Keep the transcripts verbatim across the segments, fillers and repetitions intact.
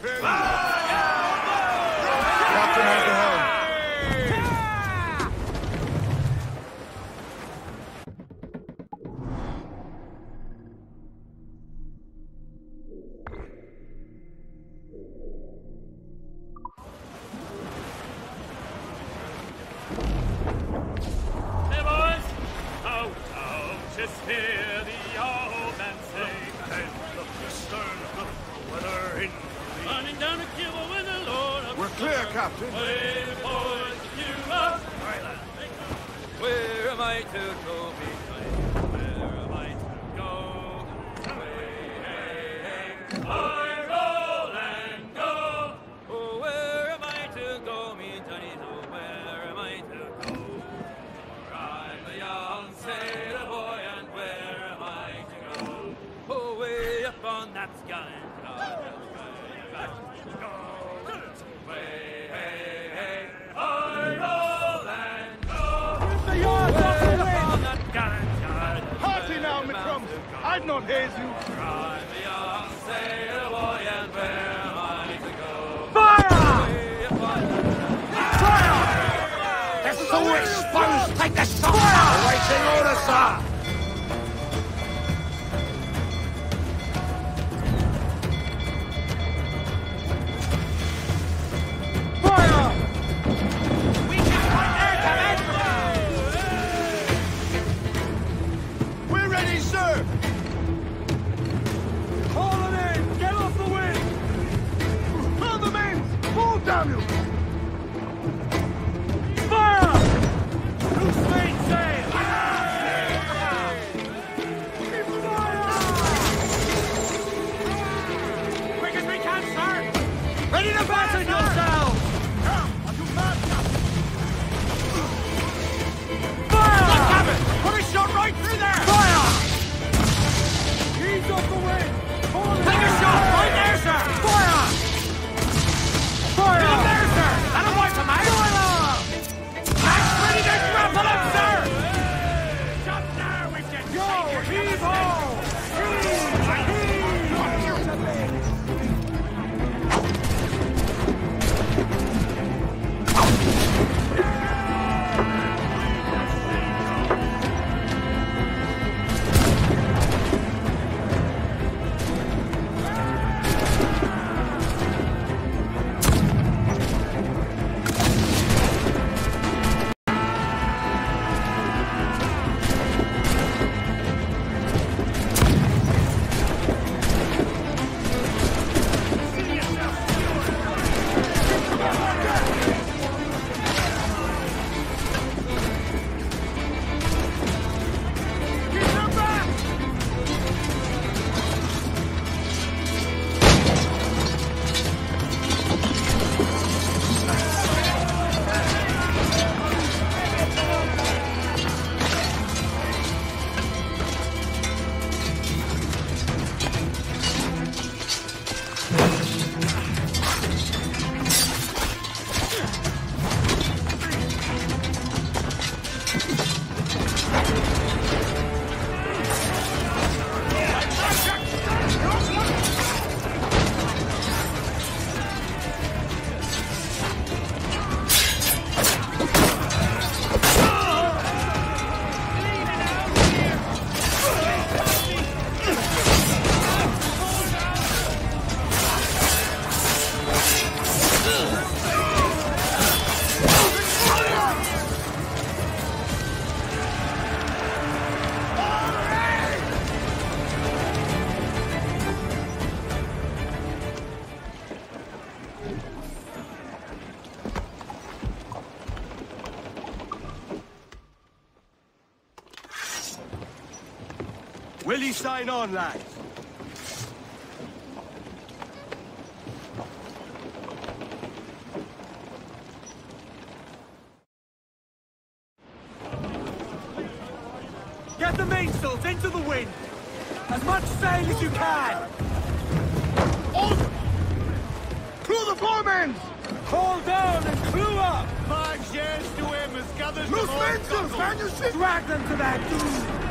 Captain at the helm. Hey boys! Out, out, just hear the old man say. Hey, look astern, look weather in. Running down a kibble with the Lord of We're clear, Captain. Hey boys, you up! Where am I to go behind? Where am I to go? Way, hey, hey. I roll and go! Oh, where am I to go, me Johnny? Oh, where am I to go? For I'm a young sailor boy, and where am I to go? Oh, way up on that gallant yard, that's where I go. Way, hey, hey. I roll and go. The yards off the wind! On that gallant yard, that's Hearty where now, I'm me bound crumbs. to go. I'd not haze you. For I'm a young sailor boy, and where am I to go? Fire! Way up on that Fire! The sewer sponge, take the shot! Awaiting order, sir! Fire! We're ready, sir! Haul it in! Get off the wind! Fill the mains! Pull, damn you! Fire! Loose mainsail! Quick as we can, sir! Ready to fasten yourselves! Are you mad, Captain? Fire! Put a shot right through there! Fire! Ease off the wind! Take a shot right there, sir! Fire! Fire! Get him there, sir! That'll wipe him out! That's ready to grapple him, sir! Shot now, we can Go! Heave ho! Heave! Heave! Will you sign on, lads? Get the mainsails into the wind! As much sail as you can! On! Clew the foremans! Haul down and clew up! Five shares to him as gathers Loose mainsails! Man your ship! Drag them to that dude!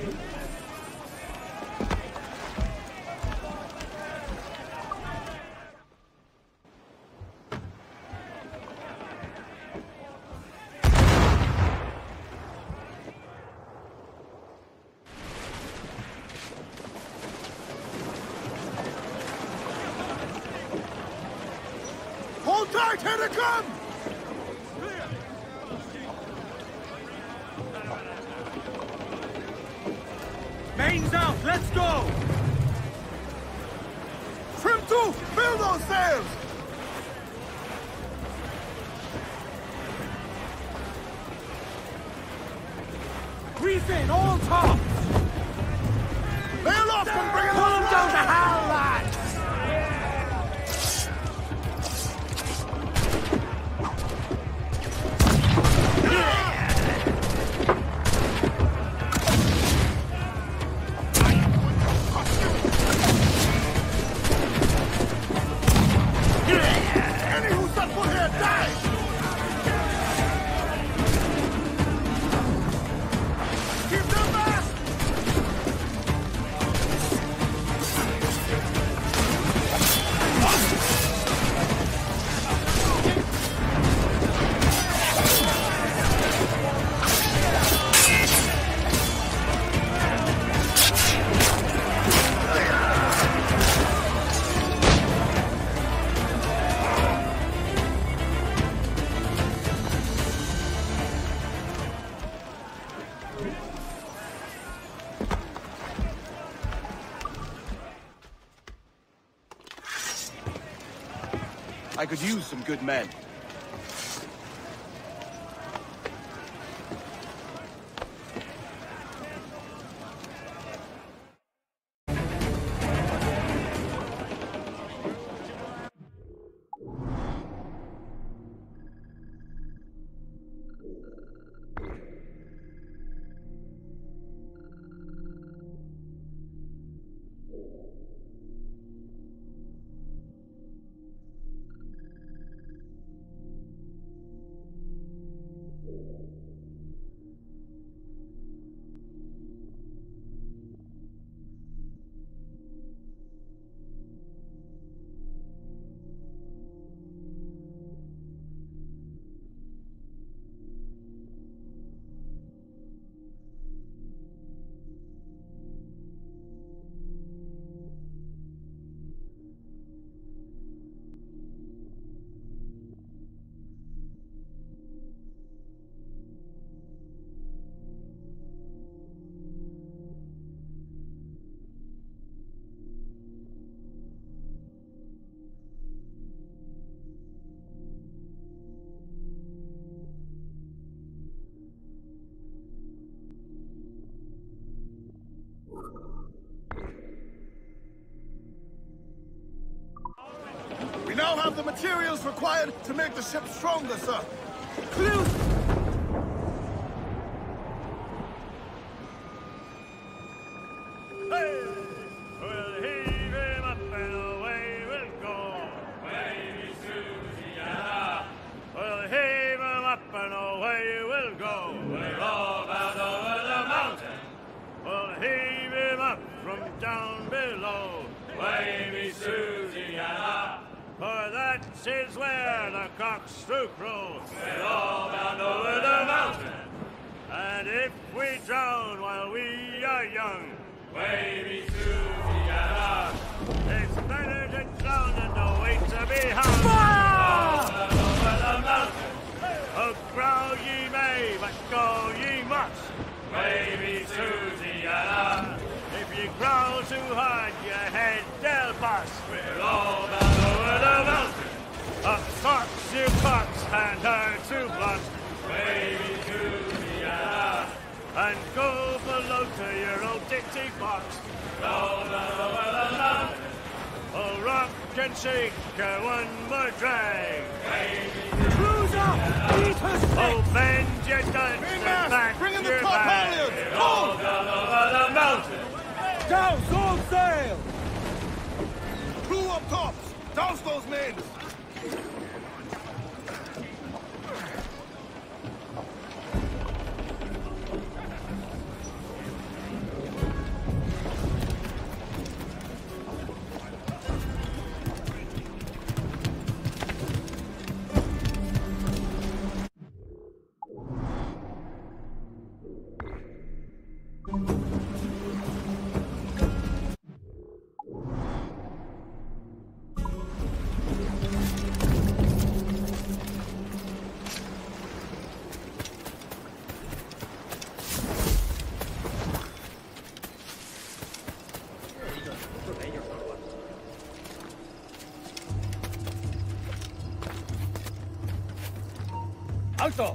Hold tight, here they come! Mains out, let's go! Trim to! Fill those sails! Grease in, all tops! Bail off and bring it on! Pull them down to hell, lads! I could use some good men. We now have the materials required to make the ship stronger, sir. Clues! Hey! We'll heave him up and away we'll go. Wavy Susiana, We'll heave him up and away we'll go. we're all bound over the mountain. We'll heave him up from down below. Wavy Susiana, For that is where the cocks do crow. we're all bound over the mountain. And if we drown while we are young, Wavy Susiana, it's better to drown than to wait to be hung. bound over the mountain. Oh, growl ye may, but go ye must. Wavy Susiana, If you growl too hard, your head they'll bust. we're all bound over the mountain. Up cocks, you cocks, and her to blunt. Wavy Susiana, And go below to your old ditty box. all bound over the mountain. Oh, rock and shake her one more drag. Crews up! Beat her six! Oh, bend your guns and Mainmast! back Bring in the your top bag. halyards! All Pull! bound over the mountain. Douse all sail! Crew up tops! Douse those men! ¡Alto!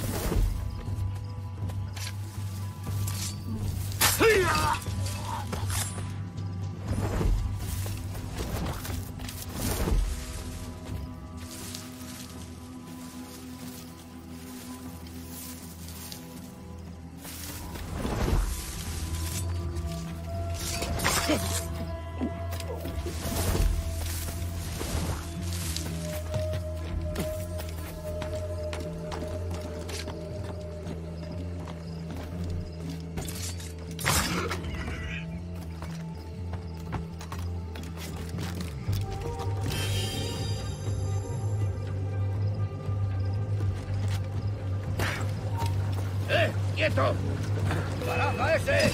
¡Eh! ¡Quieto! ¡Baraja ese!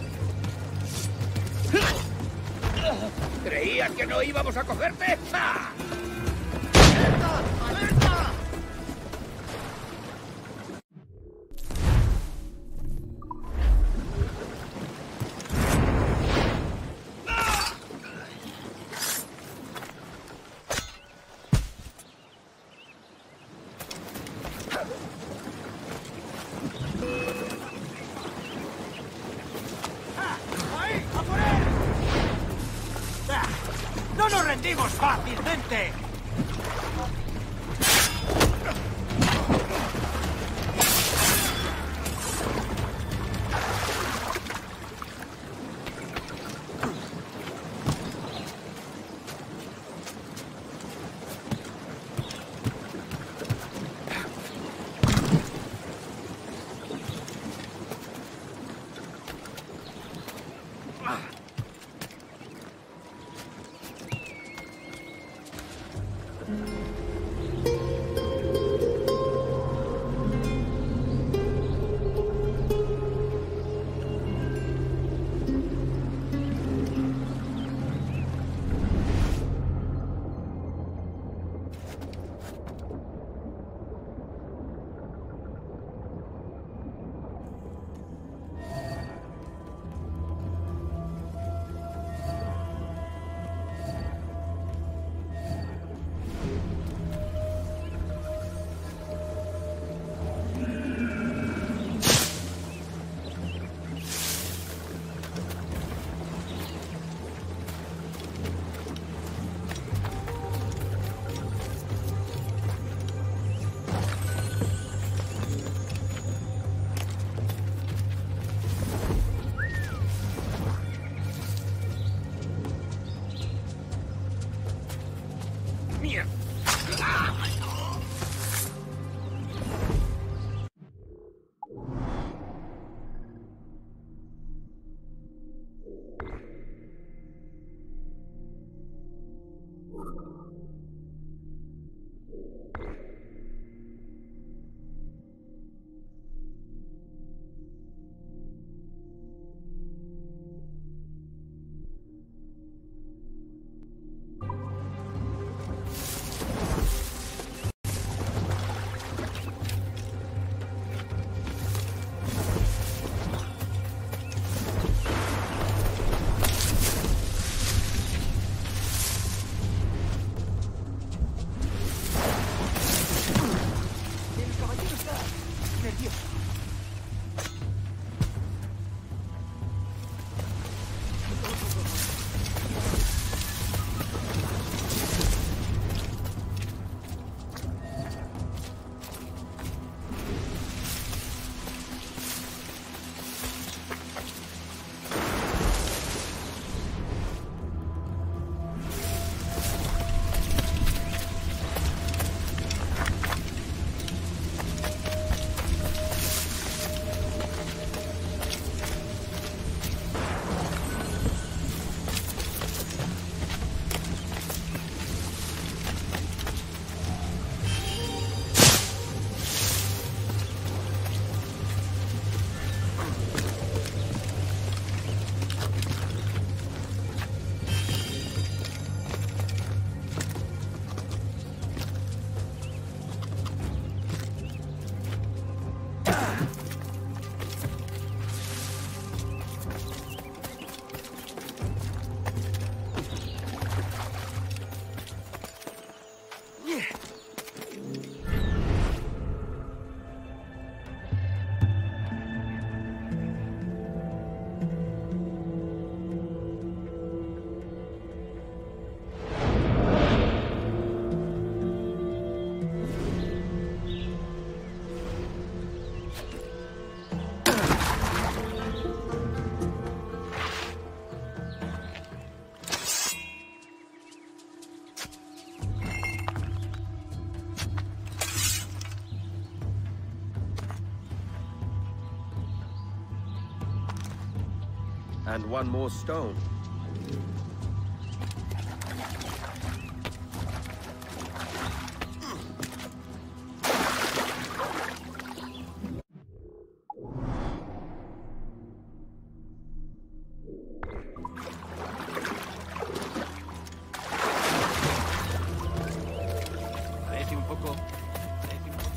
¿Creías que no íbamos a cogerte? ¡Ja! ¡Alerta! ¡Alerta! ¡Ahí! ¡A por él! Ah, ¡no nos rendimos fácilmente! And one more stone. Parece un poco. Parece un poco.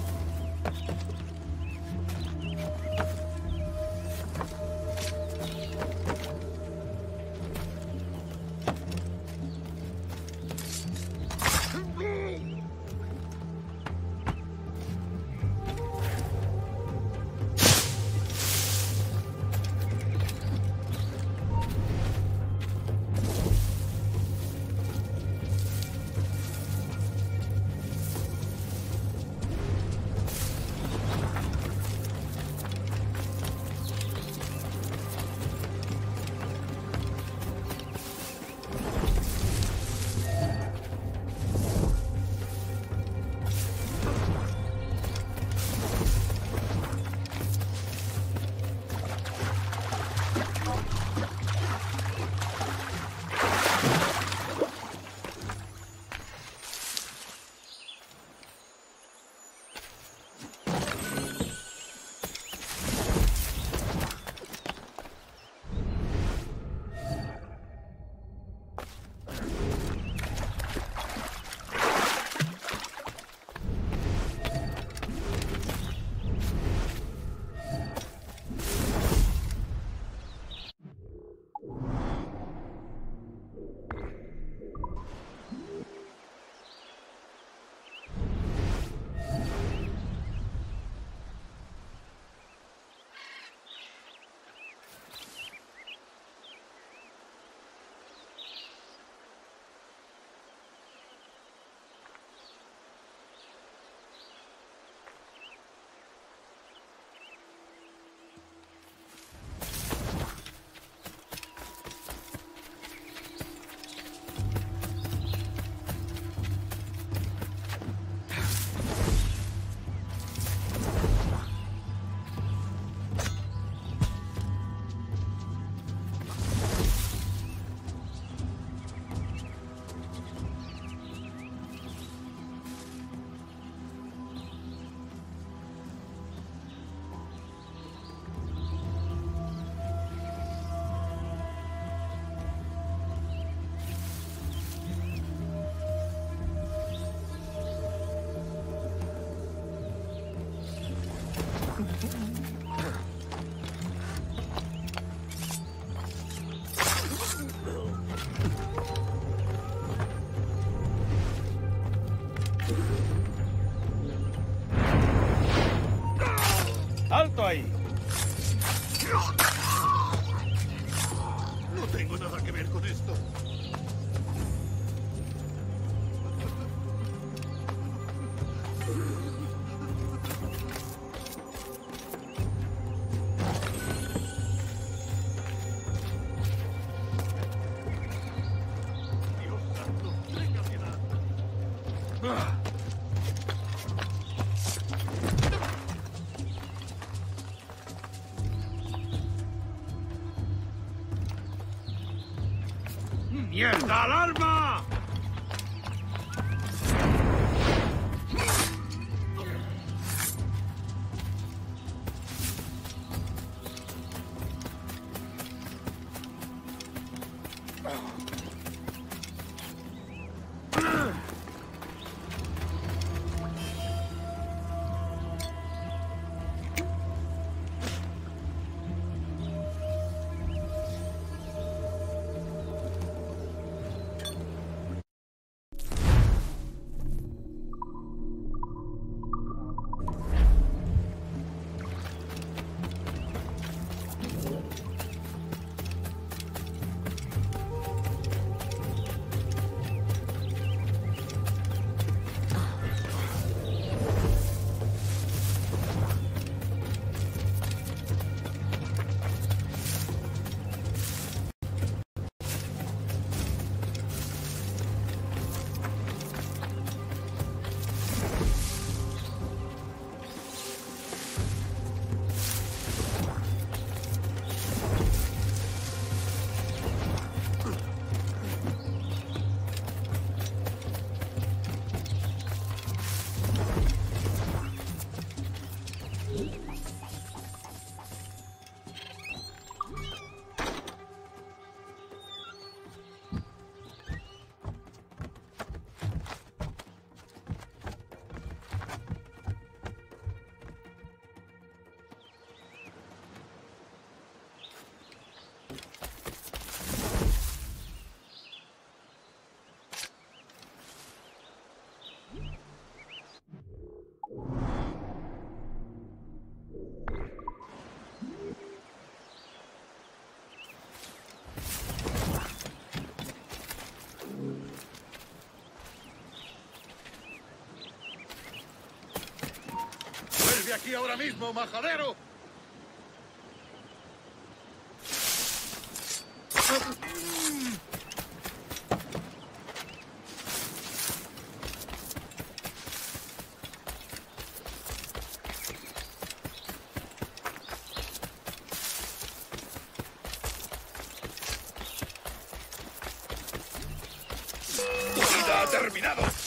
¡Alto ahí! No tengo nada que ver con esto. Dios santo, tenga piedad. ¡Mierda, alarma! ¡Vuelve aquí ahora mismo, majadero! ¡Tu vida ha terminado!